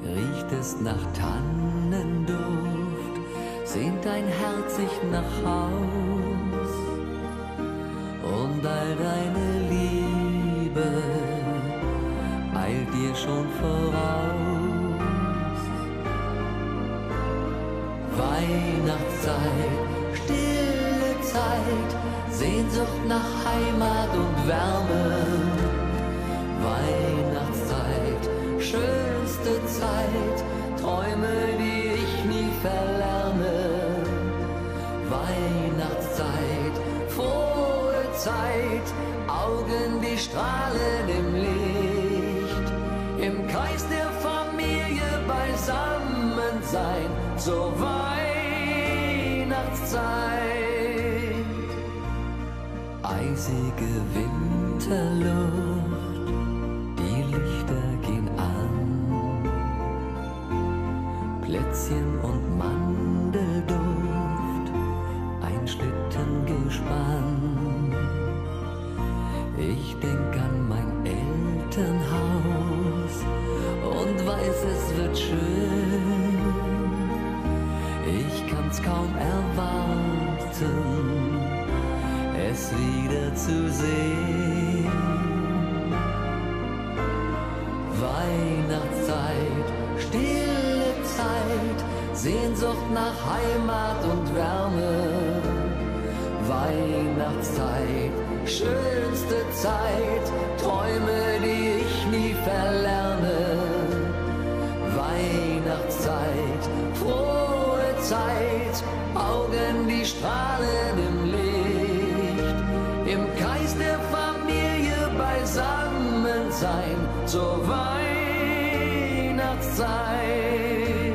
riecht es nach Tannenduft, sehnt dein Herz sich nach Haus und all deine Liebe eilt dir schon voraus. Weihnachtszeit, stille Zeit, Sehnsucht nach Heimat und Wärme. Weihnachtszeit, schönste Zeit, Träume, die ich nie verlerne. Weihnachtszeit, frohe Zeit, Augen, die strahlen im Licht. Im Kreis der Familie beisammen sein, zur Weihnachtszeit. Eisige Winterluft, die Lichter gehen an. Plätzchen und Mandelduft, ein Schlittengespann. Ich denk an mein Elternhaus und weiß, es wird schön. Ich kann's kaum erwarten, es wieder zu sehen. Weihnachtszeit, stille Zeit, Sehnsucht nach Heimat und Wärme. Weihnachtszeit, schönste Zeit, Träume, die ich nie verlerne. Weihnachtszeit, frohe Zeit, Augen, die strahlen im Licht. Im Kreis der Familie beisammen sein, zur Weihnachtszeit.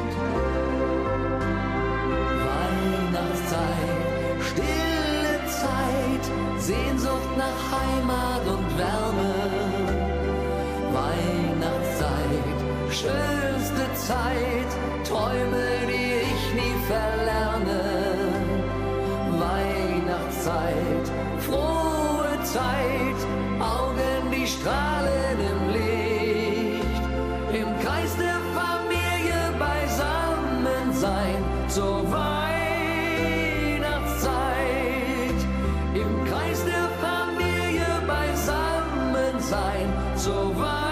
Weihnachtszeit, stille Zeit, Sehnsucht nach Heimat und Wärme. Weihnachtszeit, schönste Zeit, Träume, die ich nie verlerne. Weihnachtszeit, frohe Zeit, Augen, die strahlen im Licht. Im Kreis der Familie beisammen sein, zur Weihnachtszeit. Im Kreis der Familie beisammen sein, zur Weihnachtszeit.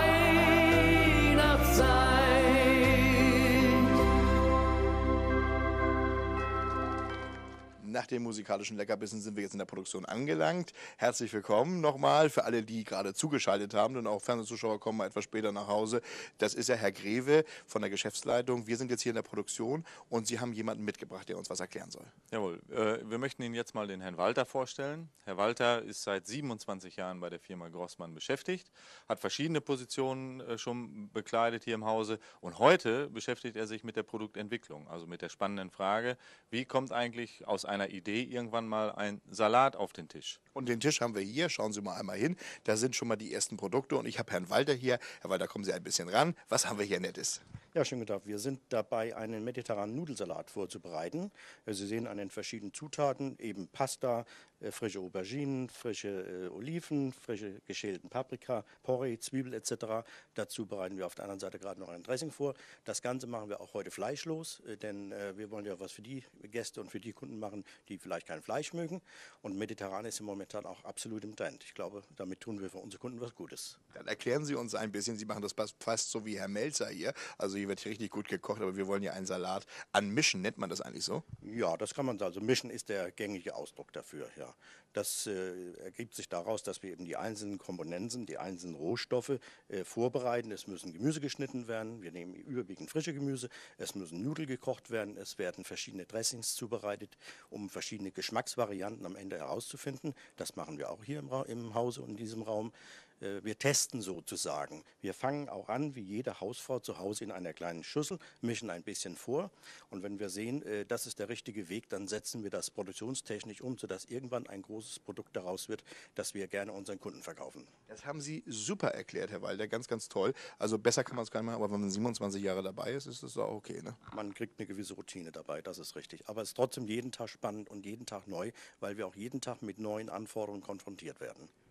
Nach dem musikalischen Leckerbissen sind wir jetzt in der Produktion angelangt. Herzlich willkommen nochmal für alle, die gerade zugeschaltet haben, und auch Fernsehzuschauer kommen mal etwas später nach Hause. Das ist ja Herr Greve von der Geschäftsleitung. Wir sind jetzt hier in der Produktion und Sie haben jemanden mitgebracht, der uns was erklären soll. Jawohl, wir möchten Ihnen jetzt mal den Herrn Walter vorstellen. Herr Walter ist seit 27 Jahren bei der Firma Grossmann beschäftigt, hat verschiedene Positionen schon bekleidet hier im Hause, und heute beschäftigt er sich mit der Produktentwicklung, also mit der spannenden Frage, wie kommt eigentlich aus einer Idee irgendwann mal ein Salat auf den Tisch. Und den Tisch haben wir hier, schauen Sie mal einmal hin, da sind schon mal die ersten Produkte und ich habe Herrn Walter hier. Herr Walter, kommen Sie ein bisschen ran. Was haben wir hier Nettes? Ja, schönen guten Tag. Wir sind dabei, einen mediterranen Nudelsalat vorzubereiten. Sie sehen an den verschiedenen Zutaten eben Pasta, frische Auberginen, frische Oliven, frische geschälten Paprika, Porree, Zwiebel etc. Dazu bereiten wir auf der anderen Seite gerade noch ein Dressing vor. Das Ganze machen wir auch heute fleischlos, denn wir wollen ja was für die Gäste und für die Kunden machen, die vielleicht kein Fleisch mögen. Und mediterran ist momentan auch absolut im Trend. Ich glaube, damit tun wir für unsere Kunden was Gutes. Dann erklären Sie uns ein bisschen, Sie machen das fast so wie Herr Melzer hier. Also hier wird hier richtig gut gekocht, aber wir wollen ja einen Salat anmischen. Nennt man das eigentlich so? Ja, das kann man sagen. Also mischen ist der gängige Ausdruck dafür, ja. Das ergibt sich daraus, dass wir eben die einzelnen Komponenten, die einzelnen Rohstoffe vorbereiten. Es müssen Gemüse geschnitten werden. Wir nehmen überwiegend frische Gemüse. Es müssen Nudeln gekocht werden. Es werden verschiedene Dressings zubereitet, um verschiedene Geschmacksvarianten am Ende herauszufinden. Das machen wir auch hier im Hause und in diesem Raum. Wir testen sozusagen. Wir fangen auch an, wie jede Hausfrau zu Hause in einer kleinen Schüssel, mischen ein bisschen vor. Und wenn wir sehen, das ist der richtige Weg, dann setzen wir das produktionstechnisch um, sodass irgendwann ein großes Produkt daraus wird, das wir gerne unseren Kunden verkaufen. Das haben Sie super erklärt, Herr Walter, ganz, ganz toll. Also besser kann man es gar nicht machen, aber wenn man 27 Jahre dabei ist, ist das auch okay, ne? Man kriegt eine gewisse Routine dabei, das ist richtig. Aber es ist trotzdem jeden Tag spannend und jeden Tag neu, weil wir auch jeden Tag mit neuen Anforderungen konfrontiert werden.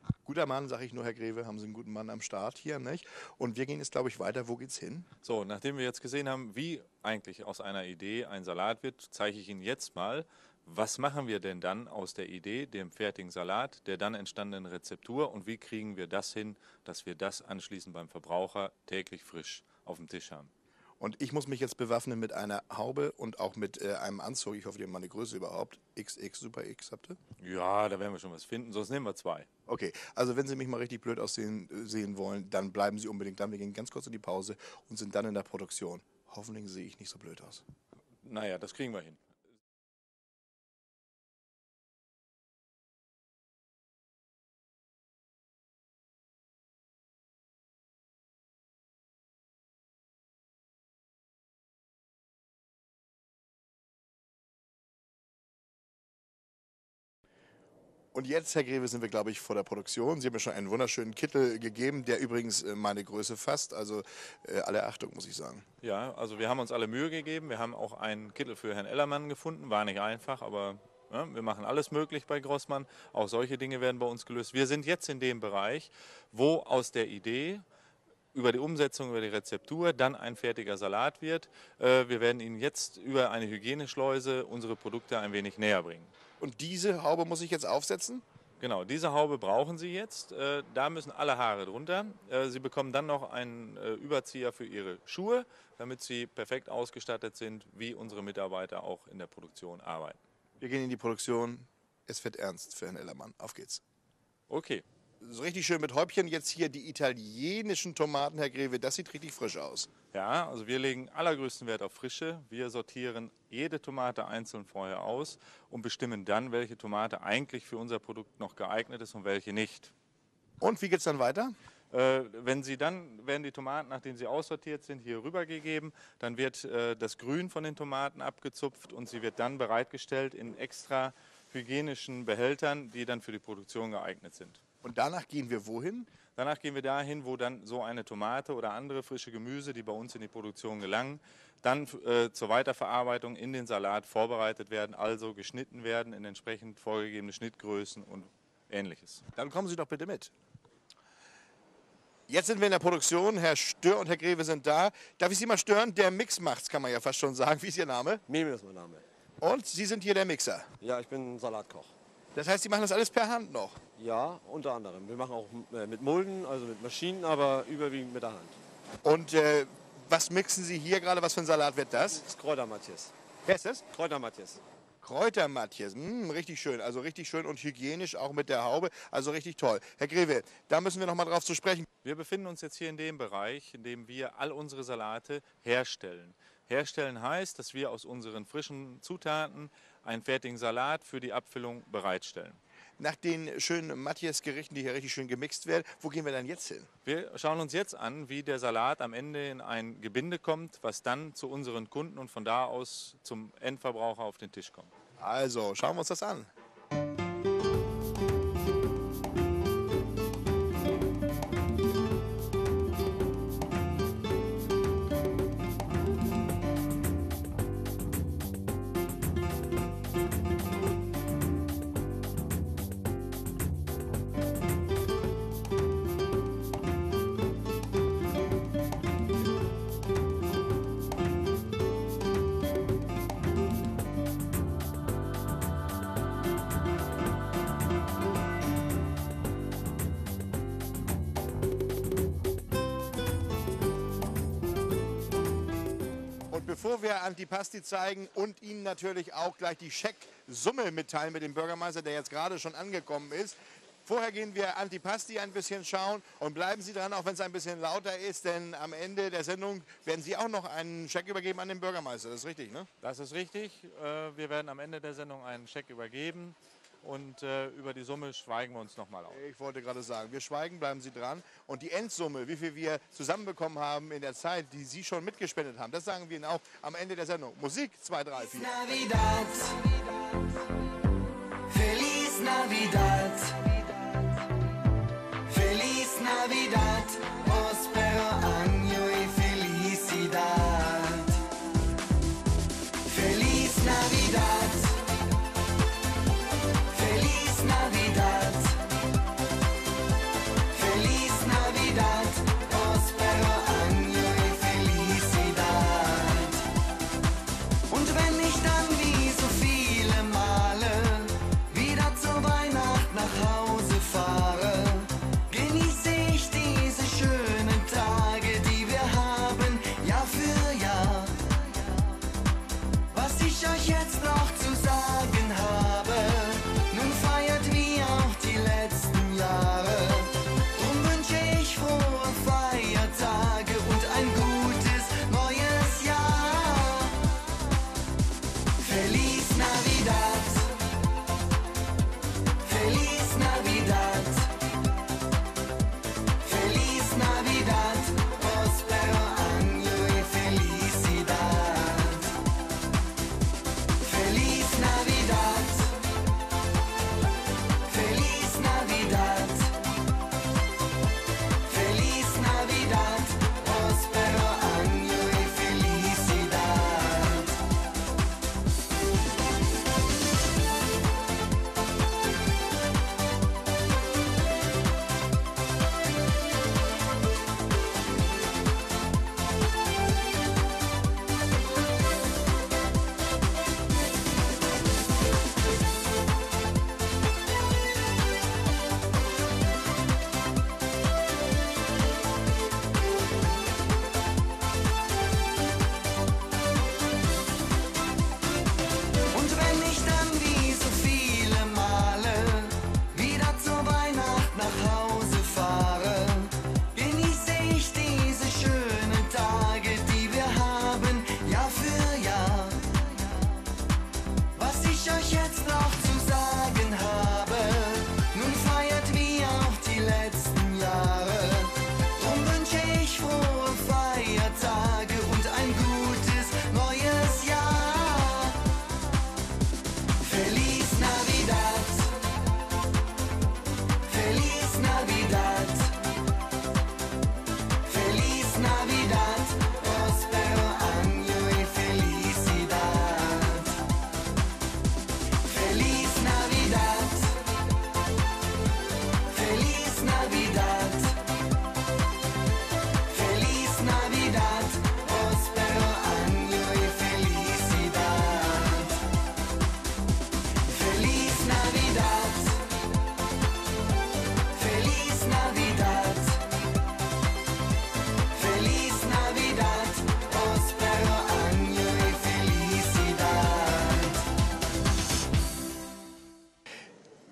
Guter Mann, sage ich nur, Herr Greve, haben Sie einen guten Mann am Start hier, nicht? Und wir gehen jetzt, glaube ich, weiter. Wo geht's hin? So, nachdem wir jetzt gesehen haben, wie eigentlich aus einer Idee ein Salat wird, zeige ich Ihnen jetzt mal, was machen wir denn dann aus der Idee, dem fertigen Salat, der dann entstandenen Rezeptur und wie kriegen wir das hin, dass wir das anschließend beim Verbraucher täglich frisch auf dem Tisch haben. Und ich muss mich jetzt bewaffnen mit einer Haube und auch mit einem Anzug. Ich hoffe, die haben mal eine Größe überhaupt. XX, Super X habt ihr? Ja, da werden wir schon was finden, sonst nehmen wir 2. Okay, also wenn Sie mich mal richtig blöd aussehen sehen wollen, dann bleiben Sie unbedingt dran. Wir gehen ganz kurz in die Pause und sind dann in der Produktion. Hoffentlich sehe ich nicht so blöd aus. Naja, das kriegen wir hin. Und jetzt, Herr Greve, sind wir, glaube ich, vor der Produktion. Sie haben mir schon einen wunderschönen Kittel gegeben, der übrigens meine Größe fasst. Also alle Achtung, muss ich sagen. Ja, also wir haben uns alle Mühe gegeben. Wir haben auch einen Kittel für Herrn Ellermann gefunden. War nicht einfach, aber ja, wir machen alles möglich bei Grossmann. Auch solche Dinge werden bei uns gelöst. Wir sind jetzt in dem Bereich, wo aus der Idee über die Umsetzung, über die Rezeptur dann ein fertiger Salat wird. Wir werden Ihnen jetzt über eine Hygieneschleuse unsere Produkte ein wenig näher bringen. Und diese Haube muss ich jetzt aufsetzen? Genau, diese Haube brauchen Sie jetzt. Da müssen alle Haare drunter. Sie bekommen dann noch einen Überzieher für Ihre Schuhe, damit Sie perfekt ausgestattet sind, wie unsere Mitarbeiter auch in der Produktion arbeiten. Wir gehen in die Produktion. Es wird ernst für Herrn Ellermann. Auf geht's. Okay. So richtig schön mit Häubchen. Jetzt hier die italienischen Tomaten, Herr Greve. Das sieht richtig frisch aus. Ja, also wir legen allergrößten Wert auf Frische. Wir sortieren jede Tomate einzeln vorher aus und bestimmen dann, welche Tomate eigentlich für unser Produkt noch geeignet ist und welche nicht. Und wie geht's dann weiter? Werden die Tomaten, nachdem sie aussortiert sind, hier rübergegeben. Dann wird das Grün von den Tomaten abgezupft und sie wird dann bereitgestellt in extra hygienischen Behältern, die dann für die Produktion geeignet sind. Und danach gehen wir wohin? Danach gehen wir dahin, wo dann so eine Tomate oder andere frische Gemüse, die bei uns in die Produktion gelangen, dann zur Weiterverarbeitung in den Salat vorbereitet werden, also geschnitten werden in entsprechend vorgegebene Schnittgrößen und Ähnliches. Dann kommen Sie doch bitte mit. Jetzt sind wir in der Produktion. Herr Stör und Herr Greve sind da. Darf ich Sie mal stören? Der Mix macht's, kann man ja fast schon sagen. Wie ist Ihr Name? Mimi ist mein Name. Und Sie sind hier der Mixer. Ja, ich bin Salatkoch. Das heißt, Sie machen das alles per Hand noch? Ja, unter anderem. Wir machen auch mit Mulden, also mit Maschinen, aber überwiegend mit der Hand. Und was mixen Sie hier gerade? Was für ein Salat wird das? Das ist Kräutermatjes. Wer ist das? Kräutermatjes. Kräutermatjes. Richtig schön. Also richtig schön und hygienisch, auch mit der Haube. Also richtig toll. Herr Greve, da müssen wir noch mal drauf zu sprechen. Wir befinden uns jetzt hier in dem Bereich, in dem wir all unsere Salate herstellen. Herstellen heißt, dass wir aus unseren frischen Zutaten einen fertigen Salat für die Abfüllung bereitstellen. Nach den schönen Matjes-Gerichten, die hier richtig schön gemixt werden, wo gehen wir dann jetzt hin? Wir schauen uns jetzt an, wie der Salat am Ende in ein Gebinde kommt, was dann zu unseren Kunden und von da aus zum Endverbraucher auf den Tisch kommt. Also, schauen wir uns das an. Bevor wir Antipasti zeigen und Ihnen natürlich auch gleich die Schecksumme mitteilen mit dem Bürgermeister, der jetzt gerade schon angekommen ist. Vorher gehen wir Antipasti ein bisschen schauen und bleiben Sie dran, auch wenn es ein bisschen lauter ist, denn am Ende der Sendung werden Sie auch noch einen Scheck übergeben an den Bürgermeister. Das ist richtig, ne? Das ist richtig. Wir werden am Ende der Sendung einen Scheck übergeben. Und über die Summe schweigen wir uns nochmal aus. Ich wollte gerade sagen, wir schweigen, bleiben Sie dran. Und die Endsumme, wie viel wir zusammenbekommen haben in der Zeit, die Sie schon mitgespendet haben, das sagen wir Ihnen auch am Ende der Sendung. Musik 2, 3, 4. Navidad, Feliz Navidad, Feliz Navidad, prospero año y felicidad. Feliz Navidad, Feliz Navidad,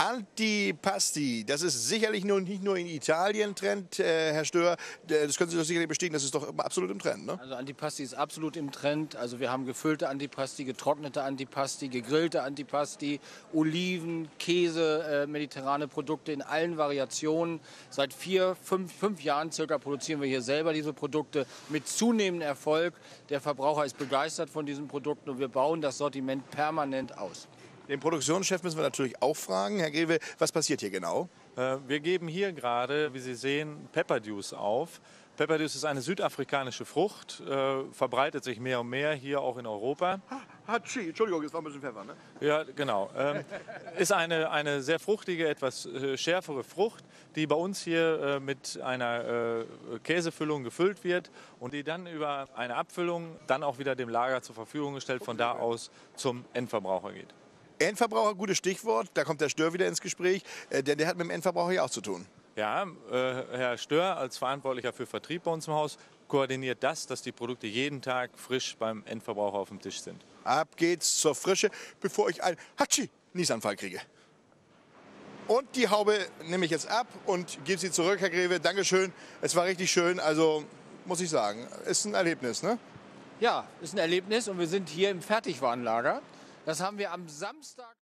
Antipasti, das ist sicherlich nicht nur in Italien Trend, Herr Stör. Das können Sie doch sicherlich bestätigen, das ist doch absolut im Trend, ne? Also Antipasti ist absolut im Trend. Also wir haben gefüllte Antipasti, getrocknete Antipasti, gegrillte Antipasti, Oliven, Käse, mediterrane Produkte in allen Variationen. Seit 5 Jahren circa produzieren wir hier selber diese Produkte mit zunehmendem Erfolg. Der Verbraucher ist begeistert von diesen Produkten und wir bauen das Sortiment permanent aus. Den Produktionschef müssen wir natürlich auch fragen. Herr Greve, was passiert hier genau? Wir geben hier gerade, wie Sie sehen, Pepperdews auf. Pepperdews ist eine südafrikanische Frucht, verbreitet sich mehr und mehr hier auch in Europa. Hatschi, Entschuldigung, es war ein bisschen Pfeffer, ne? Ja, genau. Ist eine sehr fruchtige, etwas schärfere Frucht, die bei uns hier mit einer Käsefüllung gefüllt wird und die dann über eine Abfüllung dann auch wieder dem Lager zur Verfügung gestellt, von da aus zum Endverbraucher geht. Endverbraucher, gutes Stichwort. Da kommt der Stör wieder ins Gespräch, denn der hat mit dem Endverbraucher ja auch zu tun. Ja, Herr Stör als Verantwortlicher für Vertrieb bei uns im Haus koordiniert das, dass die Produkte jeden Tag frisch beim Endverbraucher auf dem Tisch sind. Ab geht's zur Frische, bevor ich einen Hatschi-Niesanfall kriege. Und die Haube nehme ich jetzt ab und gebe sie zurück, Herr Greve. Dankeschön. Es war richtig schön. Also muss ich sagen, ist ein Erlebnis, ne? Ja, ist ein Erlebnis und wir sind hier im Fertigwarenlager. Das haben wir am Samstag.